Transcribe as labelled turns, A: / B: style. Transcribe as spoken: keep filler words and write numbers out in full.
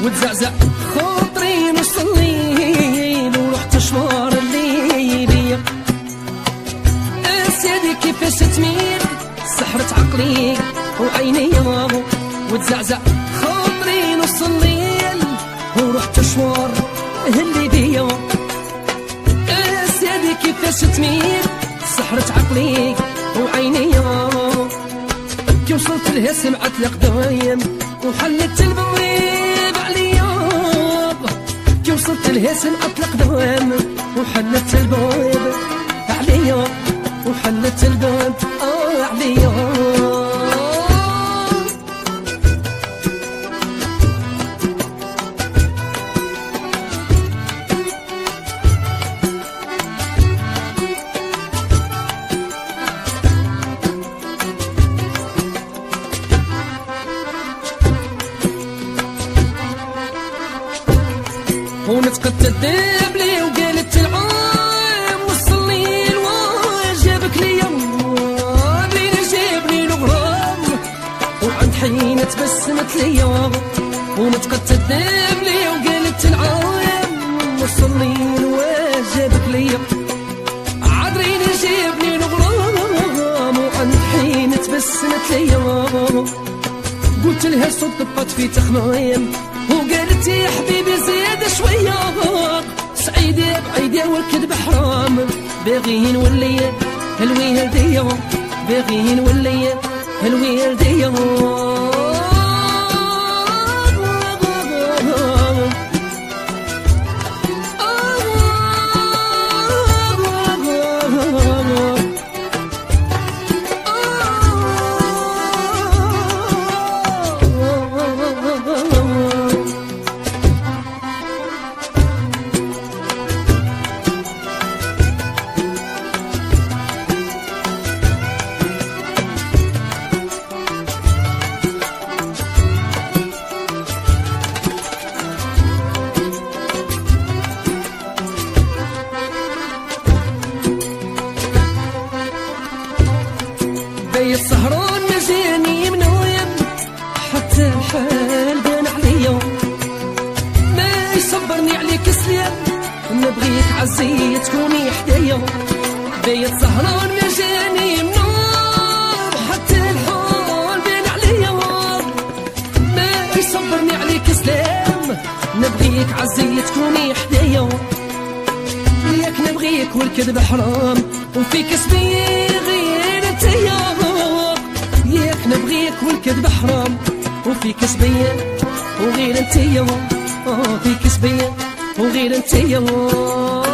A: وتزعزع خاطري نص الليل ورحت شوار الليلية. اسيادي كيفاش تميل سحرت عقلي وعيني وتزعزع خاطري نص الليل ورحت شوار الليلية. اسيادي كيفاش تميل سحرت عقلي وعيني كي وصلت لها سمعت القدايم وحلت البواب عليا. كي وصلت لها سمعت القدايم وحلت البواب عليا وحلت الباب اه عليا. ونتقد تداب لي وقالت العام وصل لي الواجبك ليا بين جابني الغرام وعند حين تبسمت ليا. ونتقد تداب لي وقالت العام وصل لي الواجبك ليا عذرين جابني الغرام وعند حين تبسمت ليا. قلت لها صوت طبقت في تخمايم وقالت يا حبيبي زيادة شوية سعيدة بعيدة والكذب حرام باغي نولي هالوي هالدية باغي نولي هالوي هالدية. بيت سهران ما جاني من وين حتى الحال بان عليا. ما يصبرني عليك سلام نبغيك عزيز تكوني حدايا. بيت سهران ما جاني من وين حتى الحال بان عليا. ما يصبرني عليك سلام نبغيك عزيز تكوني حدايا. ياك نبغيك والكذب حرام وفيك اسمي غير انتيا. ياك نبغيك والكذب حرام وفيك سبيا وغير انتيا. اه فيك سبيا وغير انتيا.